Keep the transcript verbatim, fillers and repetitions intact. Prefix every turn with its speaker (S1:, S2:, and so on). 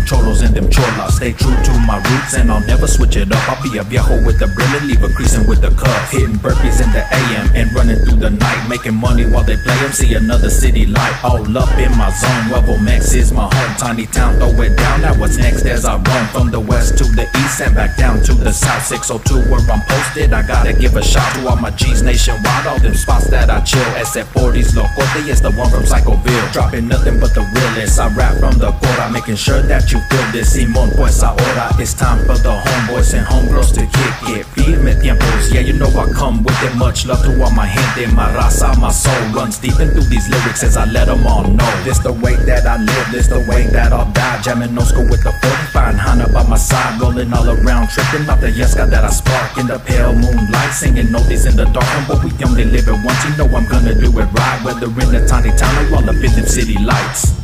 S1: cholos and them cholas. Stay true to my roots and I'll never switch it up. I'll be a viejo with the brim and leave a creasing with the cuff. Hitting burpees in the A M and running through the night, making money while they play them. See another city light, all up in my zone. Level Max is my home, tiny town, throw it down. Now what's next as I roam from the west to the east and back down to the south. Six oh two where I'm posted, I gotta give a shout to all my G's nationwide. All them spots that I chill, S F forties Locote is the one from Psychoville. Dropping nothing but the realest, I rap from the Cora, making sure that you feel this. Simon pues ahora, it's time for the homeboys and homegirls to kick it. Firme tiempos, yeah you know I come with it. Much love to all my gente, my raza, my soul runs deep into these lyrics as I let them all know. This the way that I live, this the way that I'll die. Jamming no school with the forty-five and Hana by my side, rolling all around, tripping out the Yeska that I spark in the pale moonlight, singing oldies in the dark. But we only live it once, you know I'm gonna do it right, whether in a tiny town or all up in them city lights.